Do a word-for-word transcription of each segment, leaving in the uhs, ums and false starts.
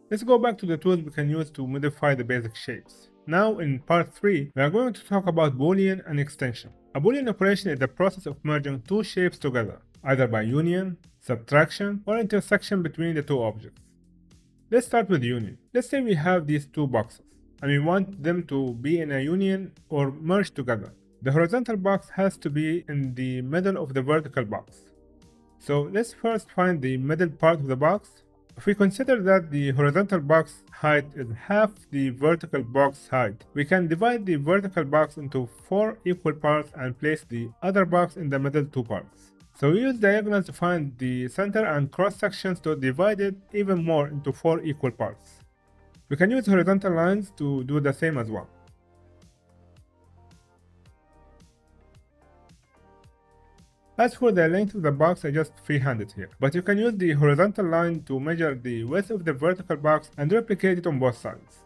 Let's go back to the tools we can use to modify the basic shapes. Now in part three, we are going to talk about Boolean and extension. A Boolean operation is the process of merging two shapes together, either by union, subtraction, or intersection between the two objects. Let's start with union. Let's say we have these two boxes, and we want them to be in a union or merge together. The horizontal box has to be in the middle of the vertical box. So let's first find the middle part of the box. If we consider that the horizontal box height is half the vertical box height, we can divide the vertical box into four equal parts and place the other box in the middle two parts. So we use diagonals to find the center and cross sections to divide it even more into four equal parts. We can use horizontal lines to do the same as well. As for the length of the box, I just freehand it here, but you can use the horizontal line to measure the width of the vertical box and replicate it on both sides.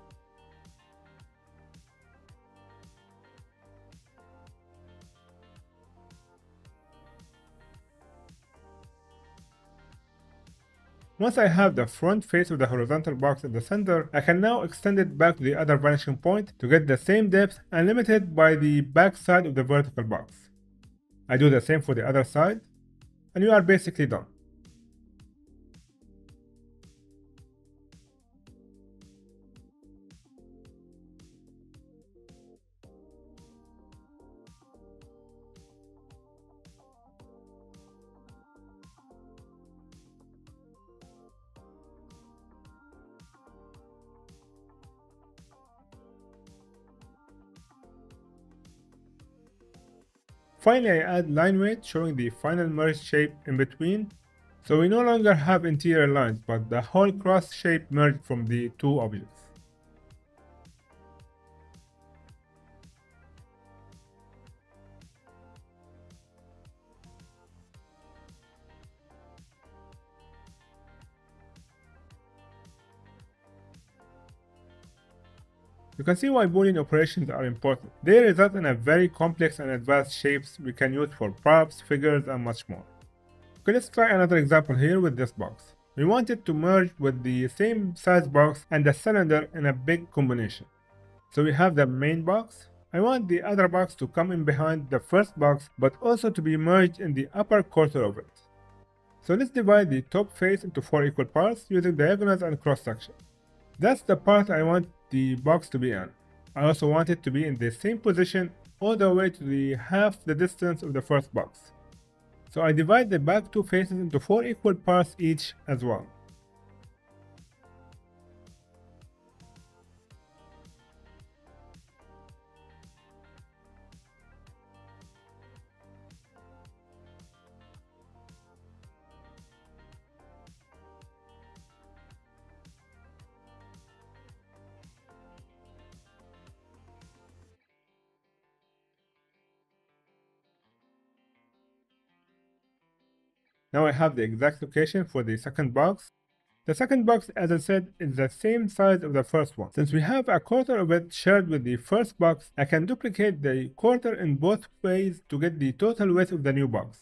Once I have the front face of the horizontal box in the center, I can now extend it back to the other vanishing point to get the same depth and limit it by the back side of the vertical box. I do the same for the other side, and you are basically done. Finally, I add line weight showing the final merged shape in between, so we no longer have interior lines, but the whole cross shape merged from the two objects. You can see why Boolean operations are important. They result in a very complex and advanced shapes we can use for props, figures, and much more. Okay, let's try another example here with this box. We want it to merge with the same size box and the cylinder in a big combination. So we have the main box. I want the other box to come in behind the first box, but also to be merged in the upper quarter of it. So let's divide the top face into four equal parts using diagonals and cross section. That's the part I want the box to be in. I also want it to be in the same position all the way to the half the distance of the first box. So I divide the back two faces into four equal parts each as well. Now I have the exact location for the second box. The second box, as I said, is the same size of the first one. Since we have a quarter of it shared with the first box, I can duplicate the quarter in both ways to get the total width of the new box.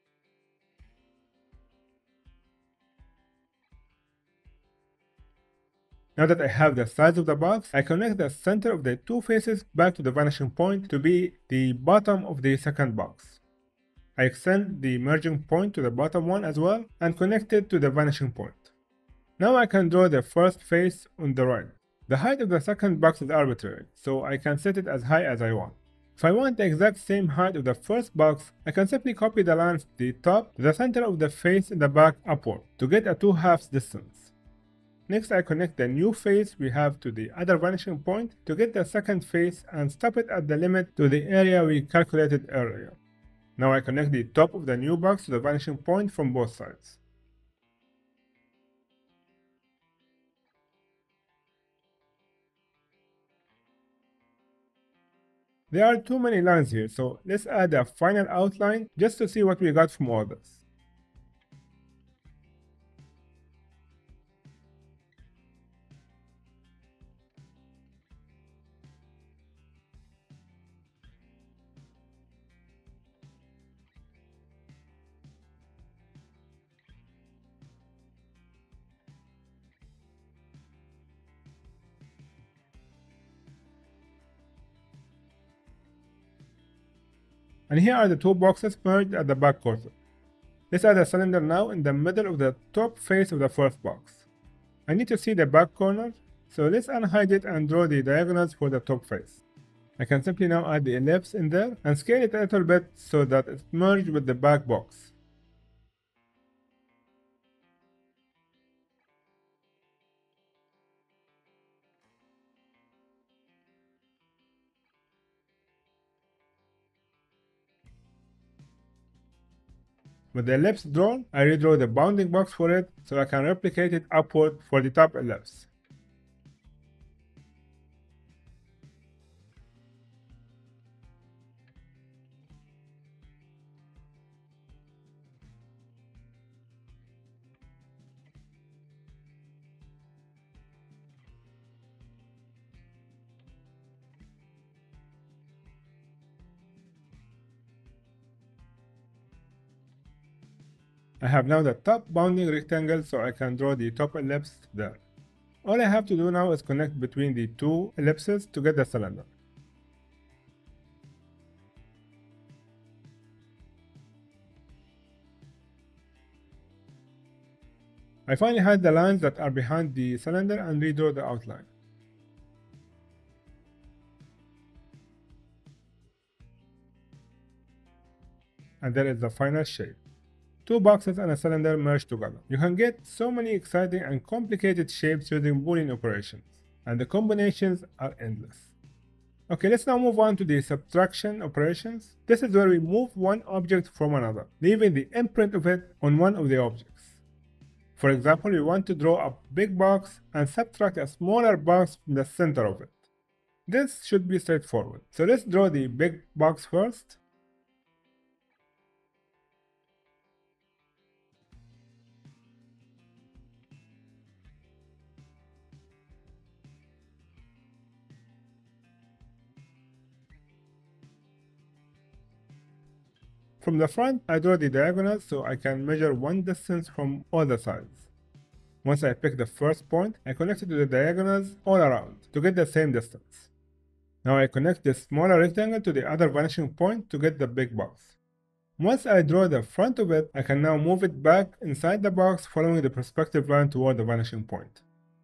Now that I have the size of the box, I connect the center of the two faces back to the vanishing point to be the bottom of the second box. I extend the merging point to the bottom one as well and connect it to the vanishing point. Now I can draw the first face on the right. The height of the second box is arbitrary, so I can set it as high as I want. If I want the exact same height of the first box, I can simply copy the lines from the top to the center of the face in the back upward to get a two halves distance. Next, I connect the new face we have to the other vanishing point to get the second face and stop it at the limit to the area we calculated earlier. Now I connect the top of the new box to the vanishing point from both sides. There are too many lines here, so let's add a final outline just to see what we got from all this. And here are the two boxes merged at the back corner. Let's add a cylinder now in the middle of the top face of the first box. I need to see the back corner, so let's unhide it and draw the diagonals for the top face. I can simply now add the ellipse in there and scale it a little bit so that it's merged with the back box. With the ellipse drawn, I redraw the bounding box for it so I can replicate it upward for the top ellipse. I have now the top bounding rectangle, so I can draw the top ellipse there. All I have to do now is connect between the two ellipses to get the cylinder. I finally hide the lines that are behind the cylinder and redraw the outline. And there is the final shape. Two boxes and a cylinder merged together. You can get so many exciting and complicated shapes using Boolean operations, and the combinations are endless. Okay, let's now move on to the subtraction operations. This is where we move one object from another, leaving the imprint of it on one of the objects. For example, we want to draw a big box and subtract a smaller box from the center of it. This should be straightforward. So let's draw the big box first. From the front, I draw the diagonals so I can measure one distance from all the sides. Once I pick the first point, I connect it to the diagonals all around to get the same distance. Now I connect this smaller rectangle to the other vanishing point to get the big box. Once I draw the front of it, I can now move it back inside the box following the perspective line toward the vanishing point.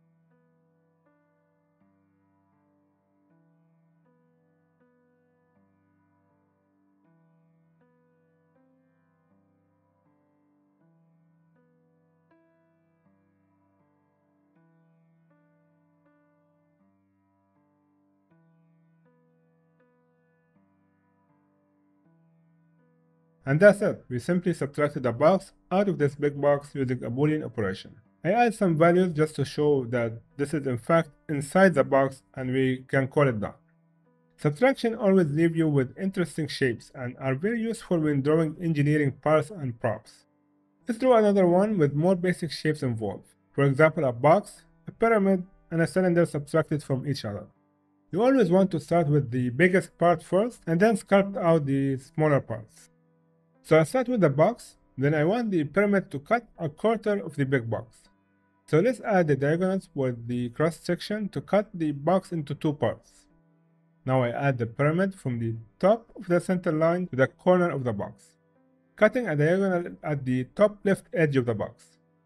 And that's it. We simply subtracted a box out of this big box using a Boolean operation. I add some values just to show that this is in fact inside the box and we can call it done. Subtraction always leaves you with interesting shapes and are very useful when drawing engineering parts and props. Let's draw another one with more basic shapes involved. For example, a box, a pyramid, and a cylinder subtracted from each other. You always want to start with the biggest part first and then sculpt out the smaller parts. So I start with the box, then I want the pyramid to cut a quarter of the big box. So let's add the diagonals with the cross section to cut the box into two parts. Now I add the pyramid from the top of the center line to the corner of the box, cutting a diagonal at the top left edge of the box.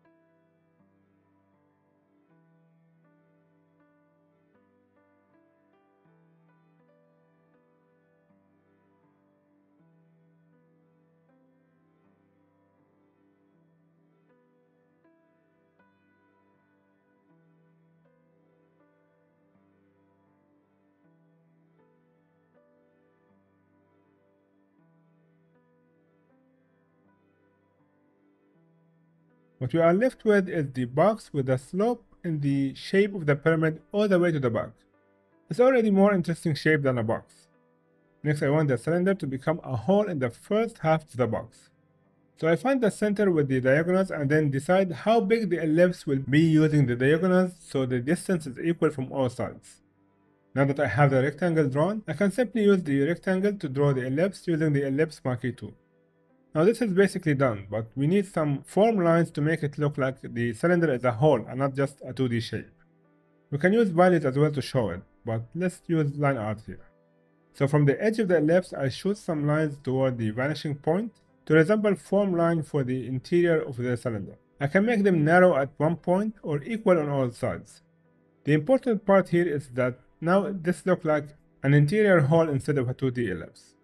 What we are left with is the box with a slope in the shape of the pyramid all the way to the back. It's already more interesting shape than a box. Next, I want the cylinder to become a hole in the first half of the box. So I find the center with the diagonals and then decide how big the ellipse will be using the diagonals so the distance is equal from all sides. Now that I have the rectangle drawn, I can simply use the rectangle to draw the ellipse using the ellipse marquee tool. Now this is basically done, but we need some form lines to make it look like the cylinder is a hole and not just a two D shape. We can use values as well to show it, but let's use line art here. So from the edge of the ellipse, I shoot some lines toward the vanishing point to resemble foam line for the interior of the cylinder. I can make them narrow at one point or equal on all sides. The important part here is that now this looks like an interior hole instead of a two D ellipse.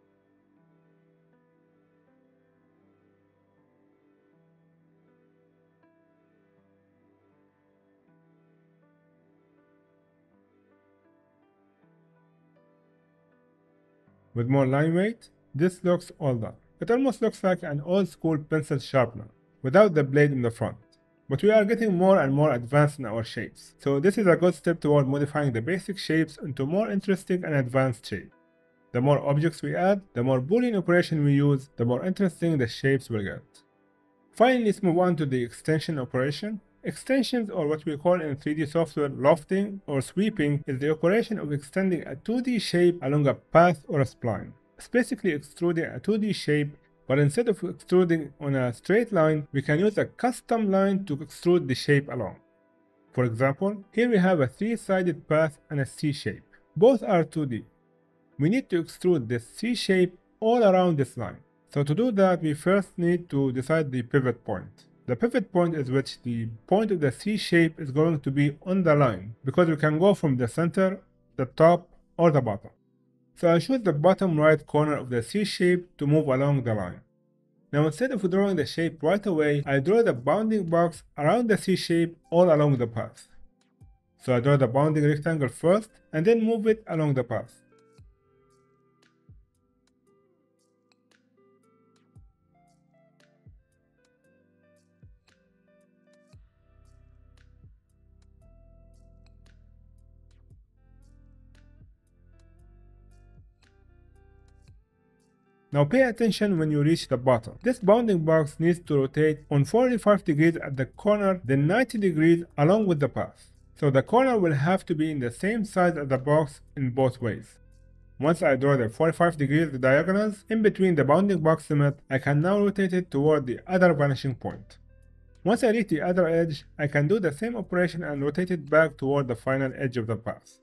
With more line weight, this looks all done. It almost looks like an old school pencil sharpener, without the blade in the front. But we are getting more and more advanced in our shapes, so this is a good step toward modifying the basic shapes into more interesting and advanced shapes. The more objects we add, the more Boolean operation we use, the more interesting the shapes will get. Finally, let's move on to the extension operation. Extensions, or what we call in three D software lofting or sweeping, is the operation of extending a two D shape along a path or a spline. It's basically extruding a two D shape, but instead of extruding on a straight line, we can use a custom line to extrude the shape along. For example, here we have a three-sided path and a C shape. Both are two D. We need to extrude this C shape all around this line. So to do that, we first need to decide the pivot point. The pivot point is which the point of the C shape is going to be on the line, because we can go from the center, the top, or the bottom. So I choose the bottom right corner of the C shape to move along the line. Now instead of drawing the shape right away, I draw the bounding box around the C shape all along the path. So I draw the bounding rectangle first, and then move it along the path. Now pay attention when you reach the bottom. This bounding box needs to rotate on forty-five degrees at the corner, then ninety degrees along with the path. So the corner will have to be in the same size as the box in both ways. Once I draw the forty-five degrees diagonals in between the bounding box limit, I can now rotate it toward the other vanishing point. Once I reach the other edge, I can do the same operation and rotate it back toward the final edge of the path.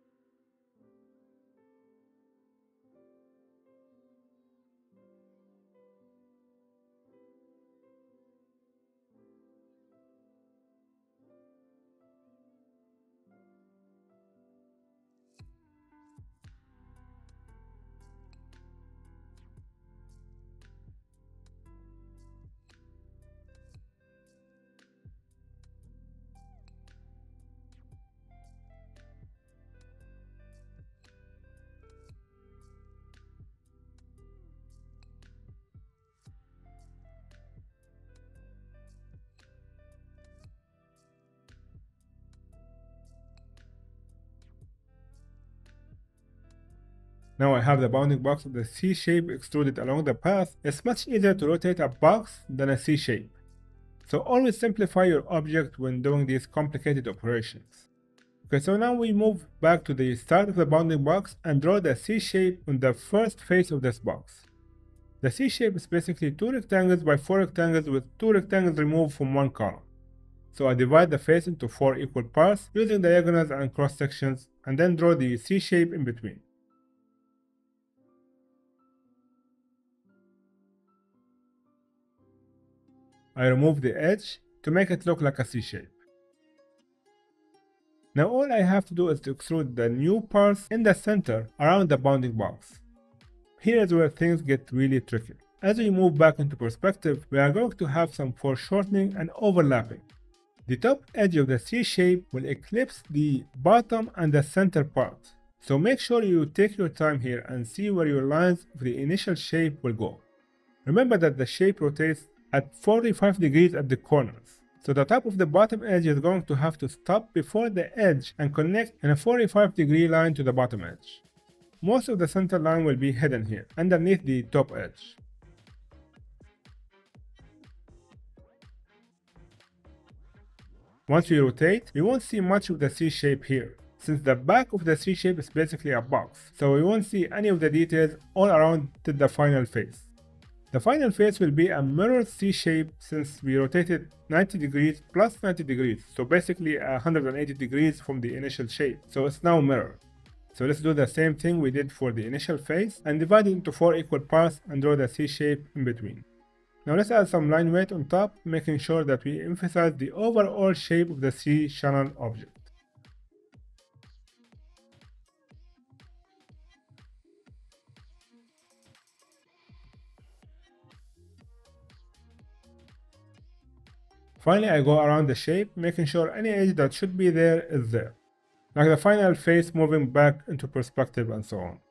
Now I have the bounding box of the C shape extruded along the path. It's much easier to rotate a box than a C shape. So always simplify your object when doing these complicated operations. Okay, so now we move back to the start of the bounding box and draw the C shape on the first face of this box. The C shape is basically two rectangles by four rectangles with two rectangles removed from one column. So I divide the face into four equal parts using diagonals and cross sections, and then draw the C shape in between. I remove the edge to make it look like a C shape. Now all I have to do is to extrude the new parts in the center around the bounding box. Here is where things get really tricky. As we move back into perspective, we are going to have some foreshortening and overlapping. The top edge of the C shape will eclipse the bottom and the center part. So make sure you take your time here and see where your lines of the initial shape will go. Remember that the shape rotates at forty-five degrees at the corners. So the top of the bottom edge is going to have to stop before the edge and connect in a forty-five degree line to the bottom edge. Most of the center line will be hidden here, underneath the top edge. Once we rotate, we won't see much of the C shape here, since the back of the C shape is basically a box, so we won't see any of the details all around to the final face. The final face will be a mirrored C shape since we rotated ninety degrees plus ninety degrees, so basically one hundred eighty degrees from the initial shape, so it's now mirrored. So let's do the same thing we did for the initial face and divide it into four equal parts and draw the C shape in between. Now let's add some line weight on top, making sure that we emphasize the overall shape of the C channel object. Finally, I go around the shape, making sure any edge that should be there is there, like the final face moving back into perspective and so on.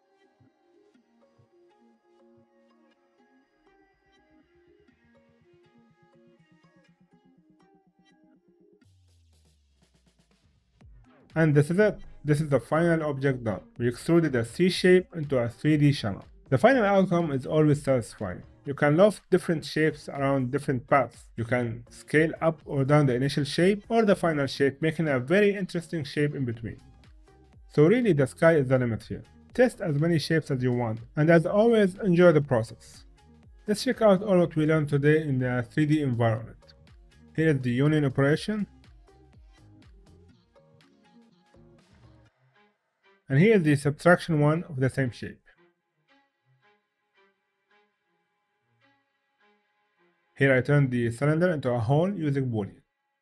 And this is it. This is the final object done. We extruded a C shape into a three D channel. The final outcome is always satisfying. You can loft different shapes around different paths. You can scale up or down the initial shape or the final shape, making a very interesting shape in between. So really the sky is the limit here. Test as many shapes as you want, and as always, enjoy the process. Let's check out all what we learned today in the three D environment. Here is the union operation. And here is the subtraction one of the same shape. Here I turned the cylinder into a hole using Boolean.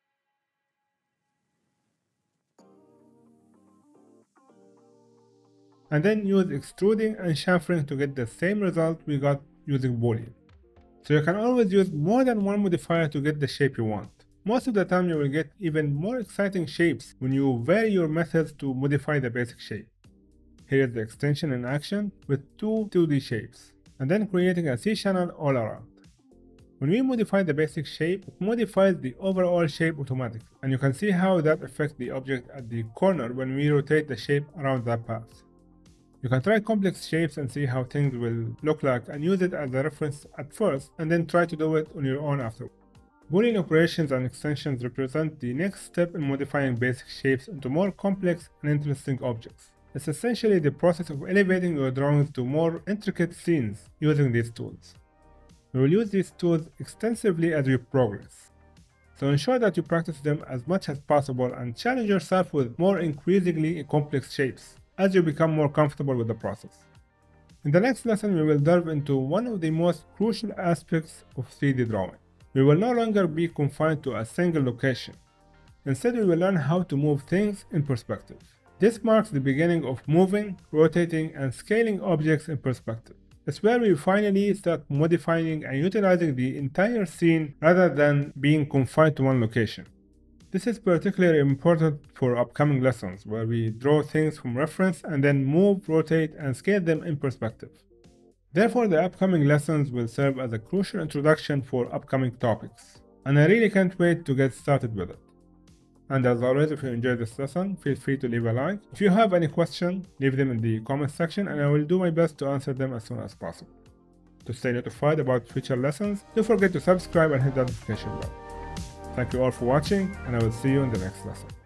And then use extruding and chamfering to get the same result we got using Boolean. So you can always use more than one modifier to get the shape you want. Most of the time you will get even more exciting shapes when you vary your methods to modify the basic shape. Here is the extension in action with two two D shapes, and then creating a C channel all around. When we modify the basic shape, it modifies the overall shape automatically, and you can see how that affects the object at the corner when we rotate the shape around that path. You can try complex shapes and see how things will look like and use it as a reference at first, and then try to do it on your own afterward. Boolean operations and extensions represent the next step in modifying basic shapes into more complex and interesting objects. It's essentially the process of elevating your drawings to more intricate scenes using these tools. We will use these tools extensively as we progress, so ensure that you practice them as much as possible and challenge yourself with more increasingly complex shapes as you become more comfortable with the process. In the next lesson, we will delve into one of the most crucial aspects of three D drawing. We will no longer be confined to a single location. Instead, we will learn how to move things in perspective. This marks the beginning of moving, rotating, and scaling objects in perspective. It's where we finally start modifying and utilizing the entire scene rather than being confined to one location. This is particularly important for upcoming lessons, where we draw things from reference and then move, rotate, and scale them in perspective. Therefore, the upcoming lessons will serve as a crucial introduction for upcoming topics, and I really can't wait to get started with it. And as always, if you enjoyed this lesson, feel free to leave a like. If you have any questions, leave them in the comment section and I will do my best to answer them as soon as possible. To stay notified about future lessons, don't forget to subscribe and hit the notification bell. Thank you all for watching, and I will see you in the next lesson.